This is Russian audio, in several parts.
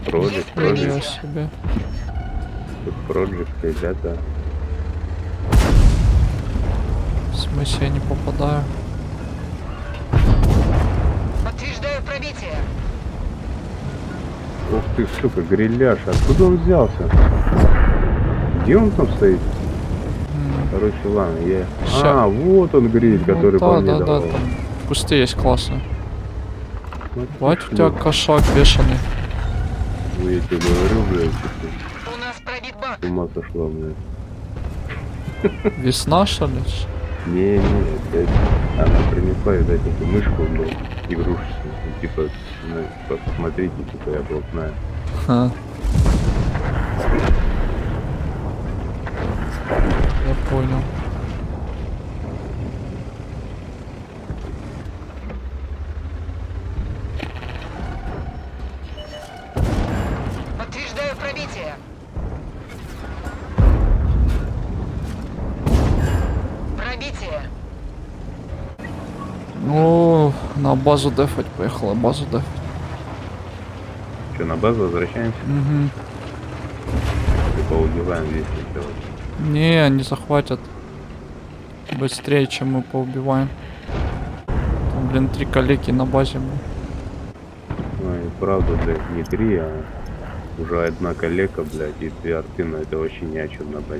Проджект, Ничего себе. Тут проджект, ребята. В смысле я не попадаю? Подтверждаю пробитие. Ух ты, сука, гриляш. Откуда он взялся? Где он там стоит? Короче, ладно, я... Ща. А, вот он гриль, который по мне да, давал. там кусты есть классные. Вот Бать, ты у тебя шлюх. кошак бешеный. Ну, я тебе говорю, блядь, что У нас пробит бак. ты с ума сошла, блядь. Весна, что ли? Не, блядь. Она принесла, видать, эту мышку, блядь, игрушечную. Ну, типа, ну, посмотрите, типа, я блатная. Ха. Я понял. Подтверждаю пробитие. Пробитие. Ну, на базу дефать поехала, базу дефать. Что, на базу возвращаемся? Угу. И поубиваем весь делать. Не, они захватят быстрее, чем мы поубиваем. Там, блин, 3 калеки на базе. Ну и правда, блядь, не 3, а уже одна коллега, блядь, и 2 арты, но это вообще ни о чем на базе.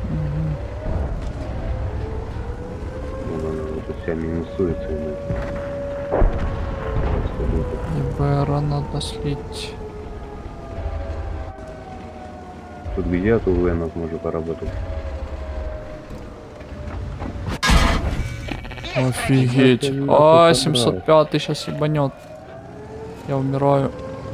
Ну, она вот вся минусуется, блядь. И БР надо слить. Тут где от УВНов можно поработать? Офигеть. А, 705 сейчас ебанет. Я умираю.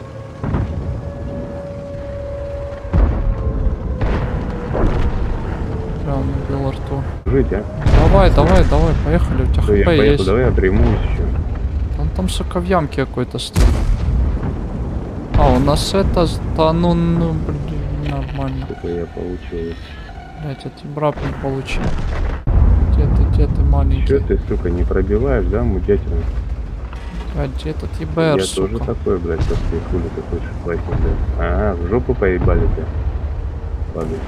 Прям убил рту. Жить, а? Давай, поехали, у тебя Всё, я хп поехал, есть. давай я примусь еще. Он там, сука, в ямке какой-то стоит. А, у нас это... Да ну, блин, нормально. Сколько я получил. Блять, я тибрап не получил. Где ты, маленький? Че ты, сука, не пробиваешь, да, мудятина? А где этот ебр, Я сука? тоже такой, блядь, после хули ты хочешь платить, блядь. Ага, в жопу поебали тебя. Падай.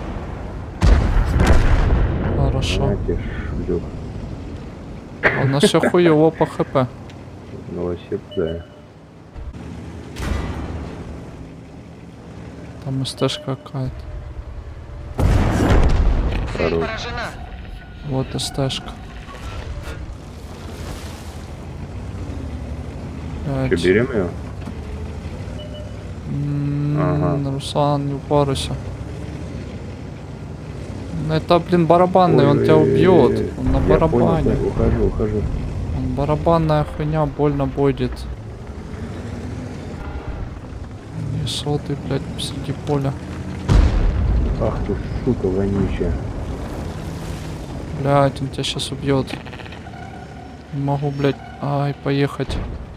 Хорошо. А, тебе шлюх. А у нас все хуево по хп. Ну вообще, да. Там СТшка какая-то. Цель Хорош. поражена. Вот СТшка. Че, берем ее? Ага. Руслан, не упарывайся. Ну, это, блин, барабанный, он тебя убьет. Он на Я барабане. понял, ухожу. Он барабанная хуйня, больно будет. Не сотый, блядь, посреди поля. Ах ты, сука, вонючая. Блядь, он тебя сейчас убьет. Не могу, блядь, ай, поехать.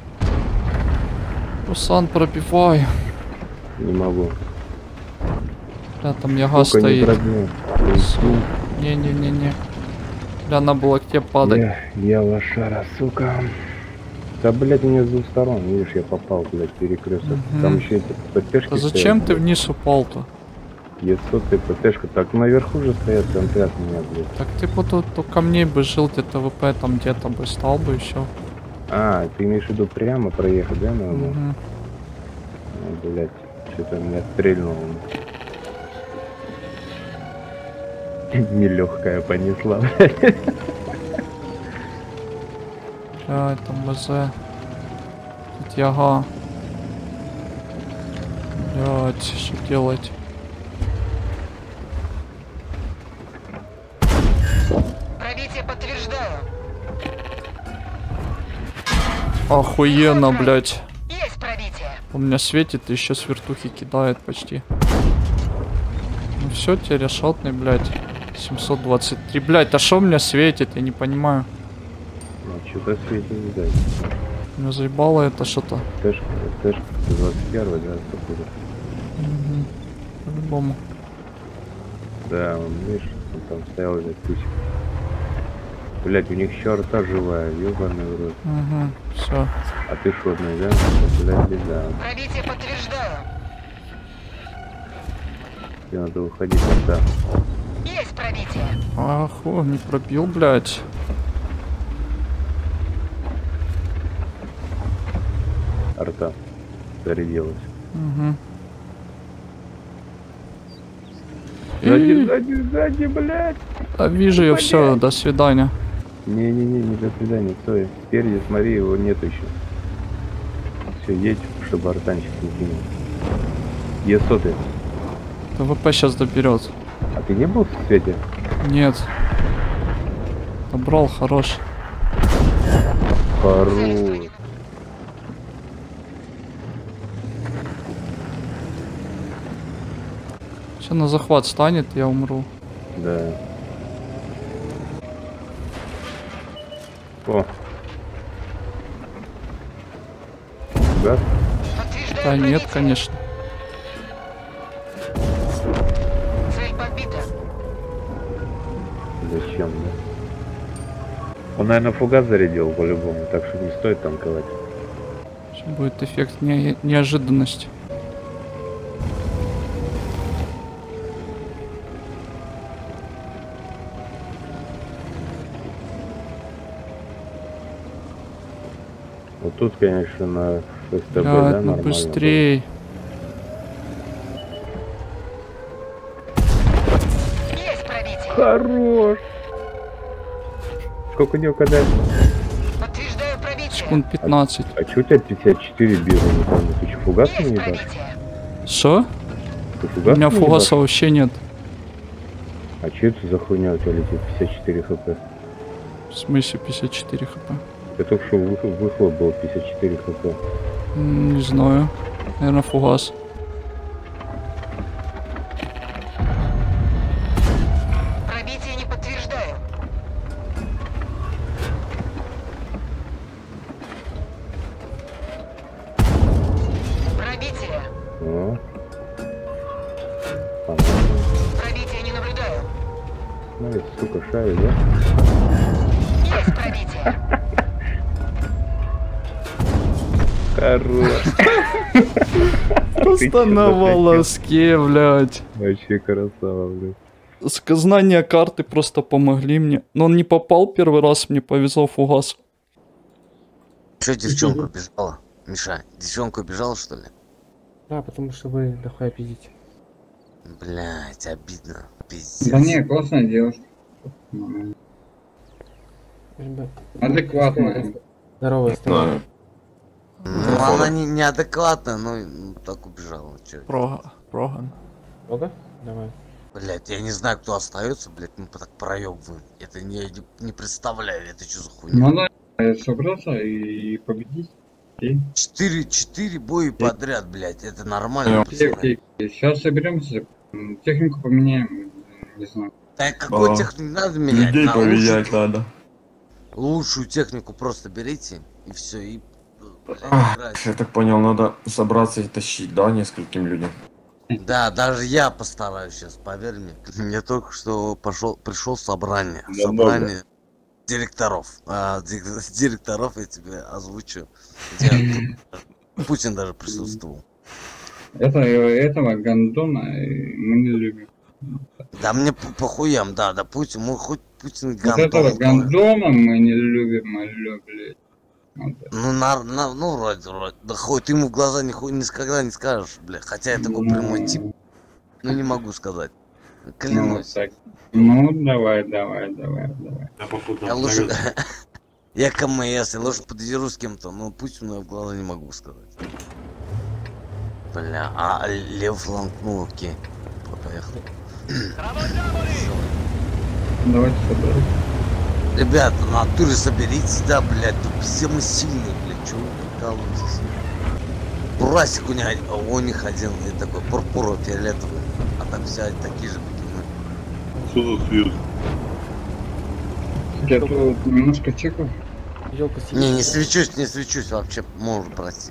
Руслан, пробивай. Не могу. Бля, там яга Сука, не стоит. пробил. Не. Бля, надо было к тебе падать. Я лошара, сука. Да, блядь, у меня с двух сторон. Видишь, я попал, блядь, перекресток. Там еще эти ПТшки. А зачем ты вниз упал-то? Е100 ПТшка. Так наверху же стоят, контрят меня, блядь. Так ты бы тут у камней бы жил, где-то ВП там где-то бы стал бы еще. А, ты имеешь в виду прямо проехать, да, наверное? Блядь, что-то меня стрельнуло. Нелегкая понесла, блядь. Бля, это МЗ. Тут яга. Блядь, что делать? Пробитие подтверждаю. Охуенно, блядь. Есть пробитие. У меня светит и еще с вертухи кидает почти. Ну все, тебе решетный, блядь. 723. Блядь, а что у меня светит? Я не понимаю. Ну, что-то светит, видать. Меня заебало это что-то. Тэшка 21, да, покуда. По-любому. Да, он, видишь, он там стоял за тысяч. Блять, у них еще арта живая, ёбаный в рот. Все. А ты шотный, да? Блять, беда. Пробитие подтверждаю. Тебе надо выходить, да. Есть пробитие. Ах, о, не пробил, блядь. Арта зарядилась. Угу. Сзади, блядь! А вижу я все, до свидания. Не-не-не, не до свидания, стой. Спереди, смотри, его нет еще. Все, едь, чтобы артанчик не кинул. Е100. ТВП сейчас доберет. А ты не был в свете? Нет. Добрал, хорош. Хорош. Сейчас на захват станет, я умру. Да. О. Да? Подтверждаю Да нет, пробитие. конечно. Цель подбита. Зачем, да? Он, наверное, фугас зарядил по-любому, так что не стоит танковать. Сейчас будет эффект неожиданности. Вот тут, конечно, на СТБ, да, Блядь, ну нормально. быстрей. Есть пробитие. Хорош! Сколько у него когда? Подтверждаю пробитие. Секунд 15. А чё у тебя 54 бежит, не помню. Ты что, фугас не Есть ебашь? пробитие. Что? Ты У фугас меня не фугаса ебашь? вообще нет. А чё это за хуйня у тебя летит 54 хп? В смысле 54 хп? Я только что выхлоп был 54 хп. Не знаю. Наверное, фугас. Пробитие не подтверждаю. Пробитие. О. Понятно. Пробитие не наблюдаю. Ну, это, сука, шарит, да? Есть пробитие. Хорош. Просто на волоске, блядь. Вообще красава, блядь. Знания карты просто помогли мне. Но он не попал первый раз, мне повезло фугас. Че девчонка убежала? Миша, девчонка убежала, что ли? Да, потому что вы дохуя пиздите. Блять, обидно. Пиздец. Да не, классная девушка. Ребят, Адекватная. здорово, здорово. Ну, она неадекватная, но так убежала. Че? Проган. Много? Давай. Блять, я не знаю, кто остается, блять, мы так проебываем. Это не представляю, это что за Ну хуйня. надо собраться и победить. Окей. 4 боя подряд, блять, это нормально, Окей, пацаны. окей. Сейчас соберемся, технику поменяем, не знаю. Да какой технику не надо менять? Людей На поменять надо. лучшую технику просто берите, и все, и блядь, Ах, играйте. я так понял, надо собраться и тащить, да, нескольким людям. Да, даже я постараюсь сейчас, поверь мне. Мне только что пришел собрание. Собрание директоров. Директоров я тебе озвучу. Где Путин даже присутствовал. Этого гандона мы не любим. Да мне похуям, да, Путин, мы хоть Путин Вот этого гандон. гандона мы не любим, алло, блядь. Вот. Ну, вроде. Да хоть ты ему в глаза никогда не скажешь, бля. Хотя я такой прямой тип. Ну, не могу сказать. Клянусь. Так. Ну, давай. Я лучше... Я КМС, я лучше поддержу с кем-то, но Путину я в глаза не могу сказать. Бля, а лев фланг, ну окей. Поехали. Давайте собраться. Ребята, на натуре соберитесь, да, блядь, тут все мы сильные, блядь, чего вы прикалываетесь? Бурасик у них один, и такой пурпурово-фиолетовый, а там все такие же, как и мы. Что за свет? Я тут немножко чекаю. Елка сидит. Не свечусь вообще, можно прости.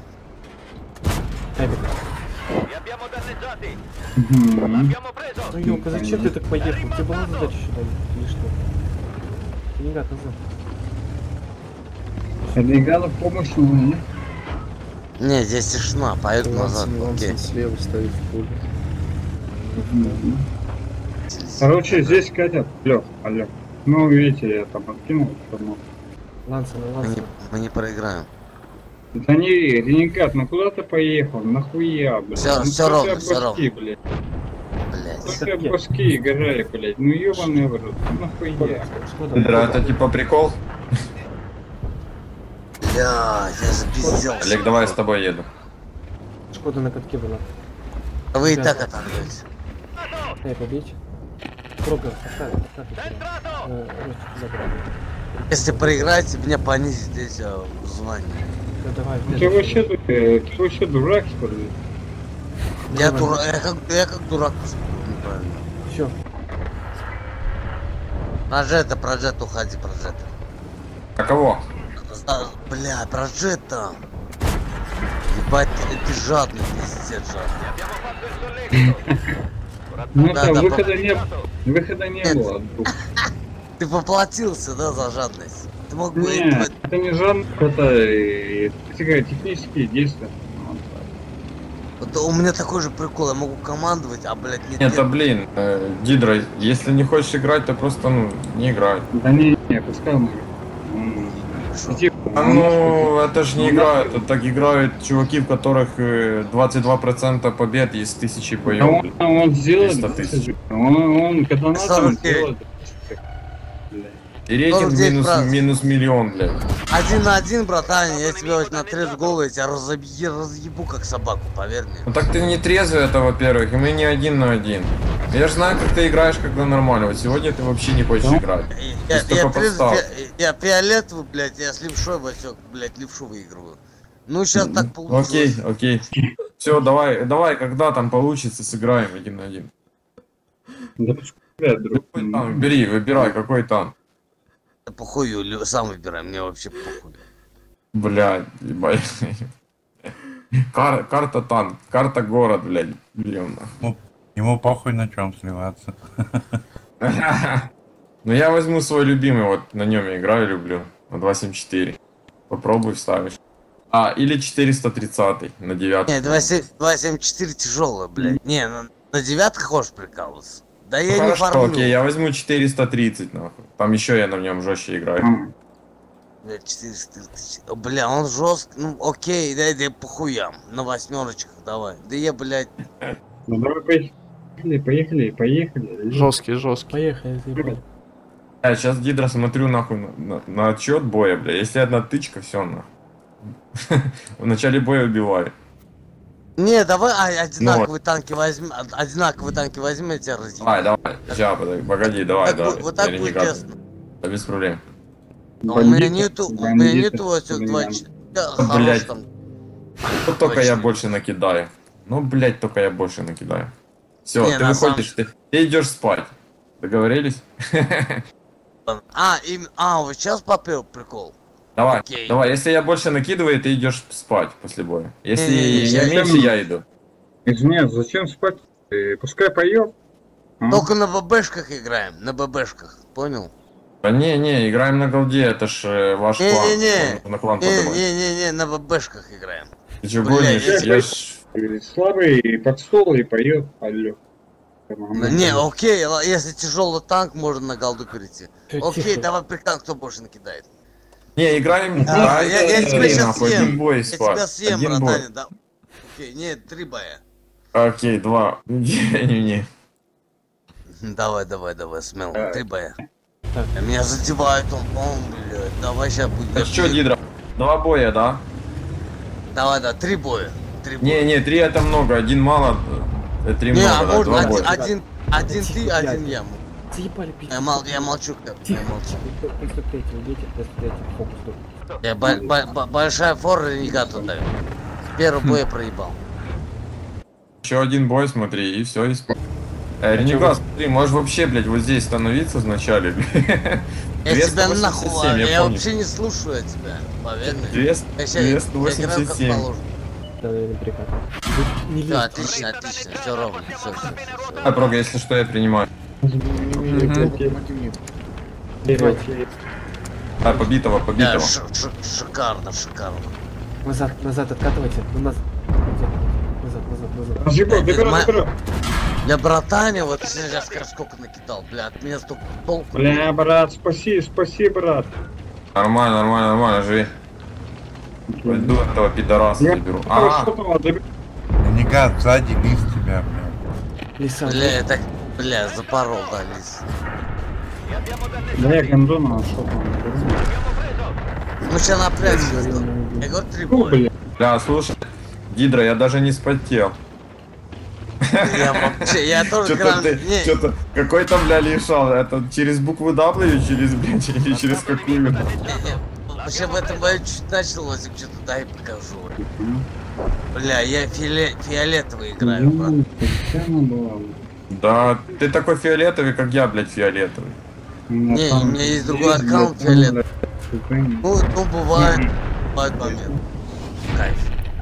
Мгм. Ну, Елка, зачем ты так поехал? Тебе была задача сюда или что? Ты не гад назад. Бригада помощь нужна. Не, здесь тишина, поеду назад, окей. слева стоит в поле. Короче, здесь катят. Алло. Ну, видите, я там откинул. Потому... Ланса на Мы ланса. не, мы не проиграем. Да не, Ренегат, ну куда ты поехал? Нахуя, блядь? Всё- ну, всё что ровно, ты всё башки, блядь? Блять. Что ты башки играй, блядь? Ну ёбаный в рот, ну нахуя? Шкода. Пидора, это типа прикол? Бля, я запиздел. Олег, давай я с тобой еду. Шкода на катке была. Вы и так оторвались. Эй, побить. Пробил, поставь. Ростик, забрал. Если проиграете, меня понизить здесь в звании. Ну давай, Ну, ты вообще дурак, что ли? Я как дурак поступил неправильно. Все. Прожет, уходи, прожет. А кого? Бля, прожета. Ебать, ты жадный, пиздец жадный. Ну Да, там да, выхода не было. друг. Ты поплатился, да, за жадность? Ты мог бы... Нет, это не жанр, это технические действия. Вот у меня такой же прикол, я могу командовать, а, блядь, нет. Это, блин, Гидра, если не хочешь играть, то просто, не играй. Да не, пускай он типа, А ну, это же не игра, это так играют чуваки, в которых 22% побед из 1000 боев. он сделает, 300 тысяч. он когда надо, он 49. сделает. И рейтинг 49%. минус миллион, блядь. 1 на 1, братан, я тебя вот на трез голову, я тебя разъебу как собаку, поверь мне. Ну так ты не трезвый, это во-первых, и мы не 1 на 1. Я же знаю, как ты играешь, когда нормально. Вот сегодня ты вообще не хочешь играть. Я только подстав. фиолетовый, блядь, я с левшой, Васек, блядь, левшу выигрываю. Ну, сейчас так получилось. Окей. Все, давай, когда там получится, сыграем 1 на 1. Да пускай, друг. Какой танк? Бери, выбирай, какой танк. Да похую, сам выбирай, мне вообще похуй. Блядь, ебать. Карта танк, карта город, блядь. Берем нахуй. Ему похуй на чем сливаться. Ну я возьму свой любимый, вот на нем я играю, люблю. На 274. Попробуй вставишь. Или 430 на 9. Не, 274 тяжелая, блядь. Не, на 9 хочешь прикалываться? Да я не Хорошо, фармлю. окей, я возьму 430 нахуй. Там еще я на нем жестче играю. Бля, 430. Бля, он жесткий. Ну окей, да похуям. На 8-очках давай. Да я, блядь. Ну давай поехали. Жесткий. Поехали, заебали. Я сейчас Гидра смотрю нахуй на отчет боя, бля. Если одна тычка, все нахуй. В начале боя убивай. Не, давай одинаковые танки возьми. Одинаковые танки возьми, я тебя разъебу. Давай. Сейчас, погоди, давай. Вот так Я будет ренегат. честно. Да без проблем. А у меня нету Васек 24. Хорош Блядь. там. Вот только я Точно. больше накидаю. Ну, блять, только я больше накидаю. Все, Не, ты на выходишь, ты идешь спать. Договорились? Вот сейчас попил прикол. Давай, Окей. давай, если я больше накидываю, ты идешь спать после боя. Если Не-не-не, я я- меньше, я иду. Нет, зачем спать? Пускай поет. Только на ББшках играем, на ББшках, понял? Да не, играем на голде, это ж ваш клан. Не-не-не. На клан подавай. Не, на ББшках играем. Ты чё Бля, гонишь? я- Я ж... Слабый под стол и поет. Алло. Не, окей, если тяжелый танк, можно на голду перейти. Тихо. Окей, давай прикан, кто больше накидает. Не, играем... А, я тебя сейчас нахуй, съем. один бой Я спать. тебя съем, Один бой. братан, да. Окей, нет, 3 боя. Окей, 2. Не. Давай, смело, 3 боя. Так. Меня задевает он, блядь, давай сейчас будет. Так что, Гидра, 2 боя, да? Давай, 3 боя. 3 боя. Не, 3 это много, 1 мало, 3 Не, много, а да, можно 2 боя. один ты, один я. Заебали пить. Я молчу, я Тихо. молчу. 303, идите, 303, фокус тут. Я большая фора ренегату даю. Первый бой я проебал. Еще 1 бой, смотри, и все, и спать. Ренегат, смотри, можешь вообще, блядь, вот здесь становиться вначале, блядь. Я тебя 287, нахуй, я я помню. вообще не слушаю тебя, поверь мне. 200, Я играю как 287. положено. Да, я прикатываю. Не Да, лезь. отлично, все ровно, все. А, Прога, если что, я принимаю. А, побитого. Шикарно. Назад откатывайте. Назад. Разъебал, добирай. Я братане, вот сейчас сколько накидал, бля, от меня столько толку. Бля, брат, спаси, брат. Нормально, живи. Пойду этого пидораса Я заберу. что-то добил. Ренегат, сзади лис тебя, блядь. Лиса. Бля, я так, бля, запорол, да, лис. Да я гондона нашел там. Ну сейчас напрягся. Я говорю, 3 Фу, боя. бля. Бля, слушай, Гидра, я даже не спотел. Я вообще, я тоже Что-то грамм... ты, Не, что-то, какой там, бля, лишал? Это через букву W, через, блядь, или через какую? не. Вообще в этом бою чуть начал, Лозик, что-то дай покажу. Бля, я фиолетовый играю, брат. Ну, Татьяна была. Да, ты такой фиолетовый, как я, блядь, фиолетовый. Не, у меня есть другой аккаунт фиолетовый. Ну, бывает момент. Кайф.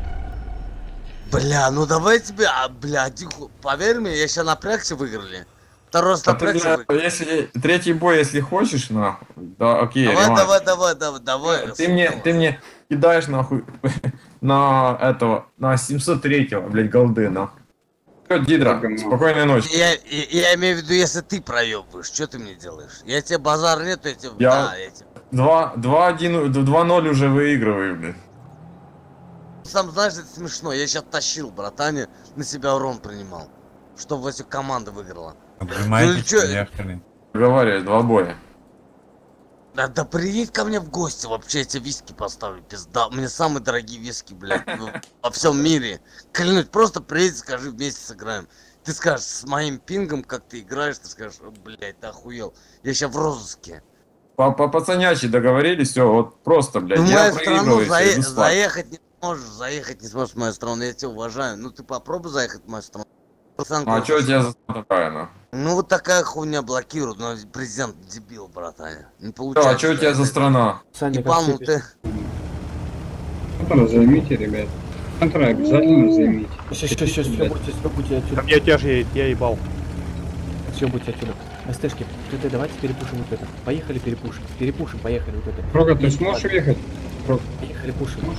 Бля, ну давай тебе, бля, тихо, поверь мне, я сейчас напрягся, выиграли. Второй раз А ты, напрягся, бля, если третий бой, если хочешь, нахуй, да, окей, Давай. ты мне кидаешь, нахуй, на этого, на 703-го, блядь, голды, нахуй. Всё, Дидра, спокойной ночи. Я имею в виду, если ты проебываешь, что ты мне делаешь? Я тебе базар нету, я тебе... Я- Да, я тебе... 2-0 уже выигрываю, блядь. Сам знаешь, это смешно, я сейчас тащил, братане, на себя урон принимал. Чтобы всю команда выиграла. Отжимайтесь, Ну и чё? поехали. Говорю, 2 боя. Да приедь ко мне в гости, вообще я тебе виски поставлю, пизда. У меня самые дорогие виски, блядь, во всем мире. Клянусь, просто приедь, скажи, вместе сыграем. Ты скажешь, с моим пингом, как ты играешь, ты скажешь, блядь, ты охуел. Я сейчас в розыске. По пацанячи договорились, все, вот просто, блядь, В я мою страну проигрываю, всё, иду спать. заехать не сможешь в мою страну, я тебя уважаю. Ну ты попробуй заехать в мою страну. Пацанка, А что у тебя за такая, нахуй? ну вот такая хуйня блокирует, но президент дебил, братан. Не Всё, получается. а что у тебя за страна? Саня, как Ебану ты? ты. Центр займите, ребят. Центр обязательно займите. Сейчас, будьте отсюда. Я тебя же я ебал. Все, будьте отсюда. СТшки, ТТ, давайте перепушим вот это. Поехали, перепушим, поехали вот это. Рога, ты сможешь ехать? Поехали, пушим.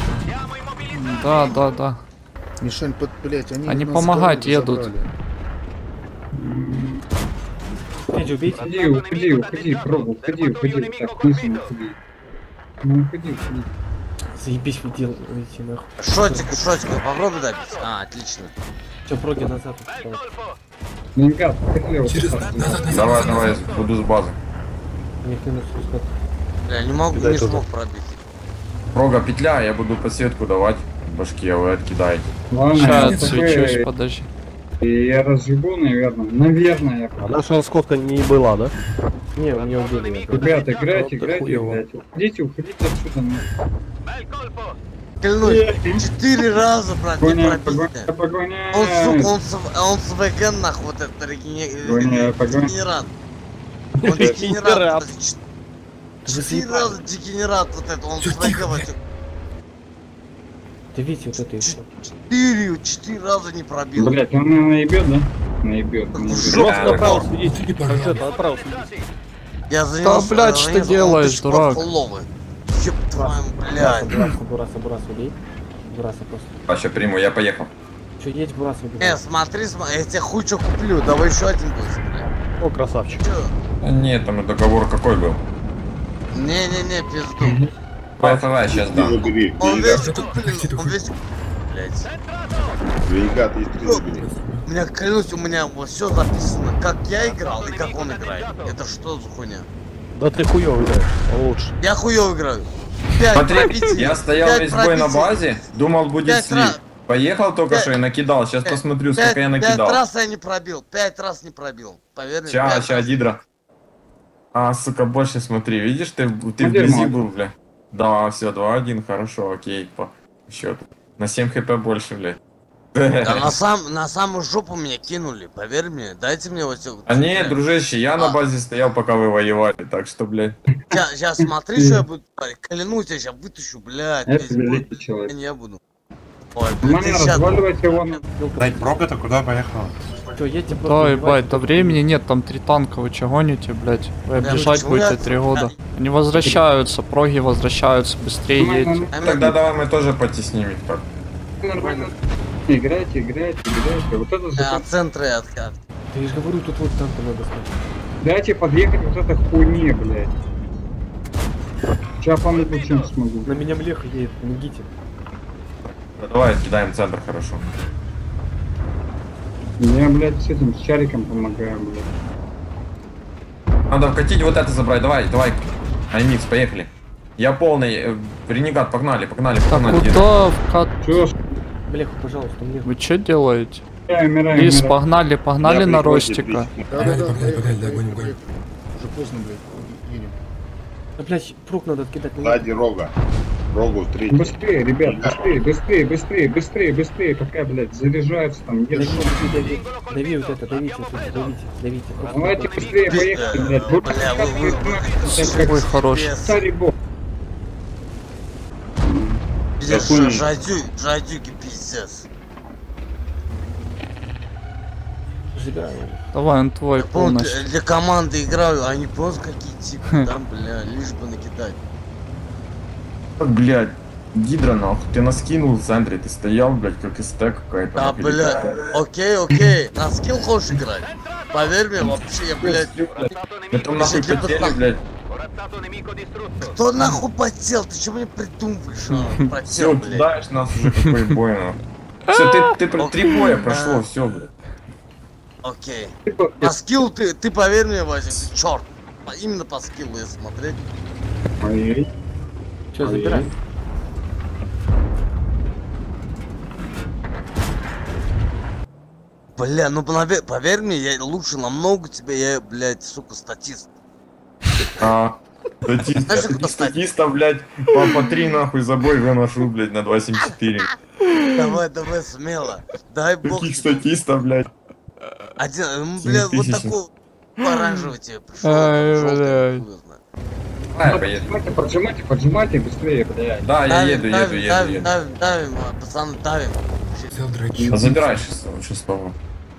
Да. Мишель, блять, Они помогать едут. Федя, убейте. Уходи, Рога, уходи. Так, ниже уходи. Ну, уходи. Заебись, уйти нахуй. Шотик, попробуй добить. А, отлично. Все, проги назад. Ренегат, уходи. Давай, буду с базы. Мне минус спускать. Бля, не могу, не смог пробить. Прога петля, я буду подсветку давать в башке, а вы откидаете. Ладно, Сейчас я отсвечусь, такой- подожди. Я разъебу, наверное. А наша расходка не была, да? Не, у меня убили. Ребята, играйте, хуёво. блядь. Уходите отсюда. Клянусь, 4 раза, брат, не пробить. Погоняй. Он с ВГ, нахуй, вот это Погоняй. дегенерат. Он дегенерат. 4 заебали. раза дегенерат вот это, он с ВГ вот это. Ты видите вот это и все. 4 раза не пробил. Блять, он меня наебет, да? Наебет. Жестко направо сидеть. Направо сидеть. Я занес, блядь, что делаешь, дурак? Ёб твою, блядь. Бураса, убей. Бураса просто. А, сейчас приму, я поехал. Че, едь Бураса убей. Смотри, я тебе хуй чё куплю, давай еще один будет, блядь. О, красавчик. Чё? Нет, там договор какой был? Не, пизду. Давай, сейчас дам. Он весь куплен, блядь. Ренегат есть 3 забери. У меня, клянусь, у меня вот все записано, как я играл и как он играет. Это что за хуйня? Да ты хуёво играешь, лучше. Я хуёво играю. 5 Смотри, пробитий, я стоял 5 весь бой на пробитий. базе, думал будет 5 слив. раз. Поехал только Пять- что и накидал, сейчас посмотрю, сколько я 5 накидал. раз я не пробил, 5 раз не пробил. Поверь мне. Ща, 5 раз. Дидра. А, сука, больше смотри, видишь, ты вблизи дерьмо. был, бля. Да, все, 2-1, хорошо, окей, по счету. На 7 хп больше, блядь. Да на самую жопу меня кинули, поверь мне. Дайте мне вот А не, дружище, я на А. базе стоял, пока вы воевали, так что, блядь. Сейчас смотри, что я буду творить. Клянусь, я сейчас вытащу, блядь. Это весь бой. великий человек. Я буду. Ой, блядь, ты Мне щас- разваливать его. Дай Прога-то куда поехал? Че, едьте Да, ебать, да времени нет, там 3 танка, вы чё гоните, блядь? Вы Бля, обижать почему будете я- 3 года. Они возвращаются, проги возвращаются, быстрее едьте. А Тогда давай мы тоже потесним их так. Играйте. Вот это же... От центра и от карты. Да я же говорю, тут вот танка надо сказать. Дайте подъехать вот этой хуйне, блядь. Сейчас помогу, чем смогу. На меня млеха едет, помогите. Ну, давай кидаем центр, хорошо. Я, блядь, с этим, с шариком помогаю, блядь. Надо вкатить вот это забрать, давай. Аймикс, поехали. Я полный, ренегат, погнали. Так куда вкат? Чё? Млеху, пожалуйста, млеху. Вы что делаете? Умираю. Лис, погнали на Ростика. Да, догоним. Уже поздно, блядь, едем. Да, блядь, прук надо откидать. Сзади рога. Рогу в третий. Быстрее, ребят, быстрее, пока, блядь, заряжаются там, едут. Дави вот это, давите. Давайте быстрее поехали, блядь. Ой, хороший. Старый бог. Жадюки, пиздец. Забираю. Давай, он твой полностью. Для команды играю, а не просто какие типы там, бля, лишь бы накидать. Блядь, Гидра, нахуй, ты нас кинул в центре, ты стоял, блядь, как СТ какая-то. Да, блядь, окей, на скилл хочешь играть? Поверь мне, вообще, я, блядь... Мы там нахуй потели, блядь. Кто нахуй потел? Ты чё мне придумываешь? Потел, Все, блядь. кидаешь нас уже какой бой, нахуй. Все, ты 3 боя прошло, все, блядь. Окей. На скилл ты поверь мне, Вася, черт. Именно по скиллу если смотреть. Че, забирай? Бля, ну поверь мне, я лучше намного тебя, я, блядь, сука, статист. Статиста, блядь, по 3 нахуй за бой выношу, блядь, на 2.74. Давай, смело. Дай бог. Каких статистов, блядь? Один, блядь, вот такой оранжевый тебе пришел. Поджимайте быстрее, блядь. Да, я еду. Давим, пацаны, давим. Забирай 6-го.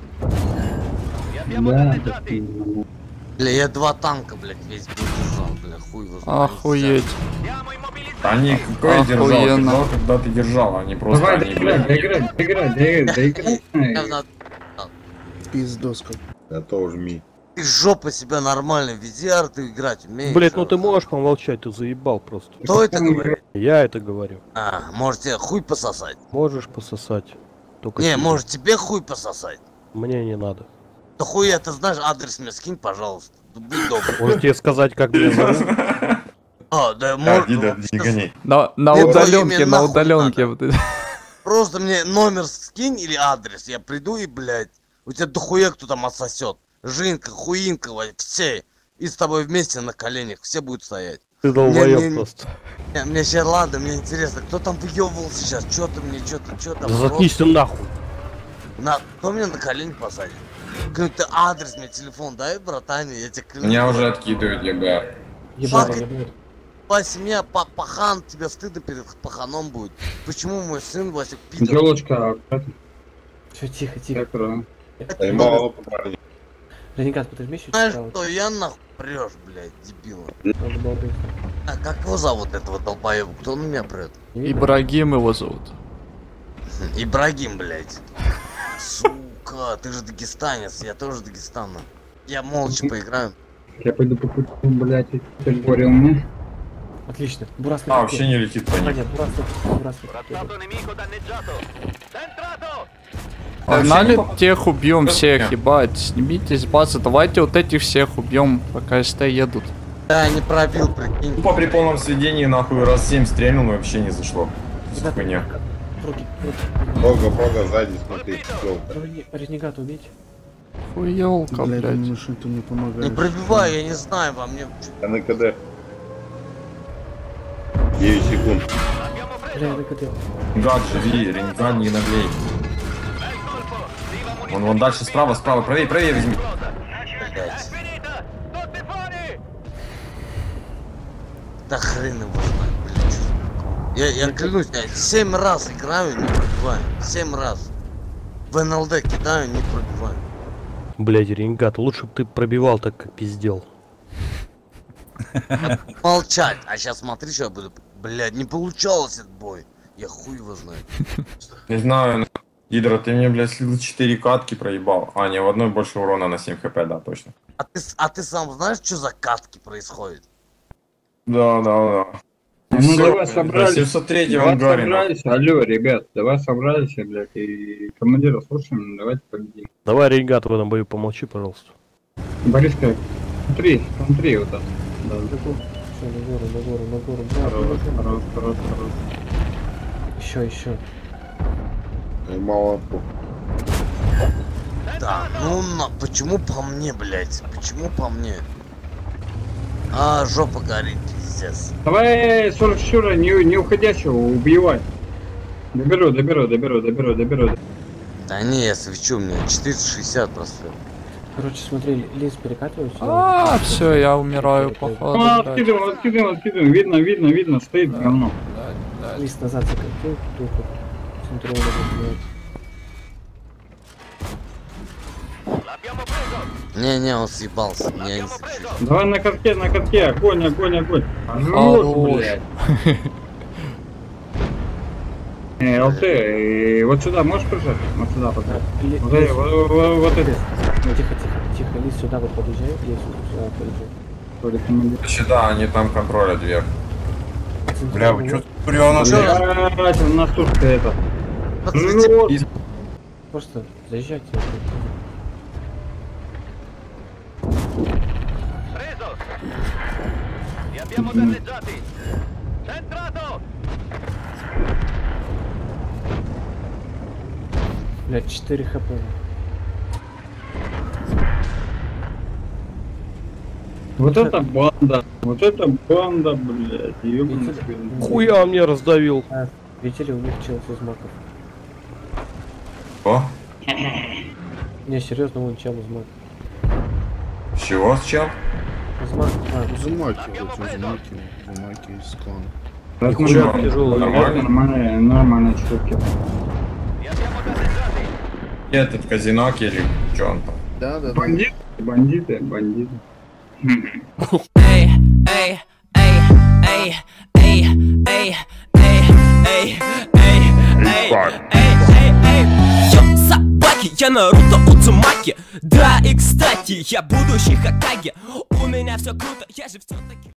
Бля, я 2 танка, блядь, весь бой держал, бля, хуй его знает. Охуеть. Они какой держал, когда ты держал, они просто... Давай, доиграй. Пиздоска. Готов, жми. Ты жопа себя нормально веди, ты играть умеешь. Блять, ну ты можешь помолчать, ты заебал просто. Кто это говорит? Я это говорю. Может тебе хуй пососать? Можешь пососать. Только Не, тебе. может тебе хуй пососать? Мне не надо. Да хуя, ты знаешь, адрес мне скинь, пожалуйста. Будь добр. Может тебе сказать, как меня зовут? Да, может. Не гони. На удаленке. Просто мне номер скинь или адрес, я приду и, блядь, у тебя дохуя кто там отсосет. Жинка, хуинка, все. И с тобой вместе на коленях, все будут стоять. Ты долбоёб просто. Мне сейчас, ладно, мне интересно, кто там выебывал сейчас, что ты мне, что там? Заткнись ты нахуй. Кто меня на колени посадит? Ты адрес, мне телефон дай, братане, я тебе клянусь. Меня уже откидывают, ЕБР. Семья, пахан, тебе стыдно перед паханом будет. Почему мой сын Васик пидор? Делочка, Все, тихо. Поймал парня. Ренегат, подожми чуть. Знаешь, что я нахуй прешь, блядь, дебила. А как его зовут, этого долбоеба? Кто на меня прет? Ибрагим его зовут. Ибрагим, блядь. Сука, ты же дагестанец, я тоже Дагестана. Я молча поиграю. Я пойду по пути, блядь, ты говорил мне. Отлично. Бурас вообще не летит по ним. Бурас. Погнали, тех убьем всех, ебать. Снимитесь с базы, давайте вот этих всех убьем, пока СТ едут. Да, не пробил, прикинь. Тупо при полном сведении, нахуй, раз 7 стрельнул, но вообще не зашло. Хуйня. Рога, сзади, смотри, Ренегат убить. Хуёлка, блядь. Ты не помогаешь. Не пробивай, я не знаю, во мне... Я на КД. 9 секунд. Бля, на КД. Гад, живи, Ренегат, не наглей. Вон дальше, справа, правее возьми. Да хрен его знает, блядь. Я клянусь, я 7 раз играю, не пробиваю. 7 раз. В НЛД кидаю, не пробиваю. Блядь, Ренегат, лучше бы ты пробивал так, как пиздел. Молчать. А сейчас смотри, что я буду... Блядь, не получалось этот бой. Я хуй его знаю. Не знаю, Гидра, ты мне, блядь, слил 4 катки проебал. А, не, в одной больше урона на 7 хп, да, точно. А ты сам знаешь, что за катки происходит? Да. Ну Всё, давай блядь, собрались. 703 в Давай ангаре, собрались. Алло, ребят, давай собрались, блядь, и командира слушаем, давайте победим. Давай, регат, в этом бою помолчи, пожалуйста. Бориска, смотри вот так. Да. Все, на гору. Хорош. Еще. Поймал. Да, почему по мне, блядь? Почему по мне? А, жопа горит, пиздец. Давай 44 не уходящего убивай. Доберу. Да не, я свечу, у меня 460 просто. Короче, смотри, лист перекатывается. А, все, я умираю, походу. Откидываем, видно, стоит говно. Лист назад закатил, тупо. Смотрю, он Не, он съебался, я не свечу. Давай на катке, огонь. Хорош. Блядь. ЛТ, вот сюда можешь прижать? Вот сюда пока. Вот это. Тихо, лист сюда вот подъезжай, лист сюда подъезжай. Сюда, они там контролят вверх. Бля, вы чё Курионов? У нас тут это. Просто заезжайте. Блять, 4 хп. Вот это банда, блядь, ёбаный свет. Хуя мне раздавил. Видели, у них чел из маков. О? Не, серьезно, вон чел из маков. С чего, с чем? Из маков. Замаки из клана. Нихуя тяжелый. Нормальные штуки. Этот казино или что он там? Да. Бандиты. Собаки, я Наруто Удзумаки. Да, и кстати, я будущий Хокаге. У меня все круто, я же все-таки